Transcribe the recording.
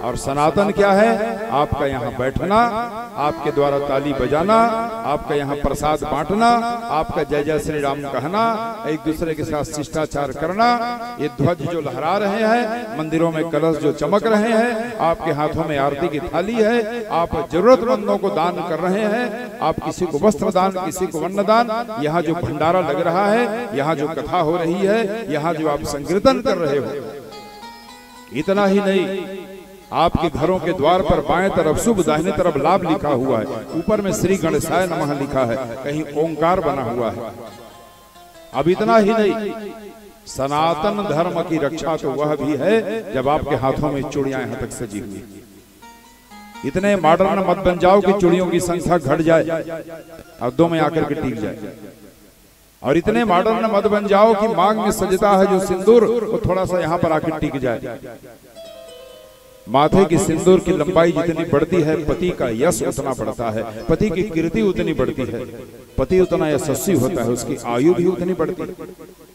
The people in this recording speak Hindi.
और सनातन क्या है? आपका यहाँ बैठना, आपके द्वारा ताली बजाना, आपका यहाँ प्रसाद बांटना, आपका जय जय श्री राम कहना, एक दूसरे के साथ शिष्टाचार करना, ये ध्वज जो लहरा रहे हैं, मंदिरों में कलश जो चमक रहे हैं, आपके हाथों में आरती की थाली है, आप जरूरतमंदों को दान कर रहे हैं, आप किसी को वस्त्र दान, किसी को अन्न दान, यहाँ जो भंडारा लग रहा है, यहाँ जो कथा हो रही है, यहाँ जो आप संकीर्तन कर रहे हो, इतना ही नहीं, आपके घरों के द्वार पर बाएं तरफ शुभ, दाहिने तरफ लाभ लिखा हुआ है, ऊपर में श्री गणेशाय नमः लिखा है, कहीं ओंकार बना हुआ है। अब इतना ही नहीं, सनातन धर्म की रक्षा तो वह भी है जब आपके हाथों में चूड़ियां यहां तक सजी हुई। इतने मॉडर्न मत बन जाओ कि चूड़ियों की संख्या घट जाए और 2 में आकर के टिक जाए, और इतने मॉडर्न मत बन जाओ कि मांग में सजता है जो सिंदूर वो थोड़ा सा यहाँ पर आकर टिक जाए। माथे की सिंदूर की लंबाई जितनी बढ़ती है, पति का यश उतना बढ़ता है, पति की कीर्ति उतनी बढ़ती है, पति उतना यशस्वी होता है, उसकी आयु भी उतनी बढ़ती है।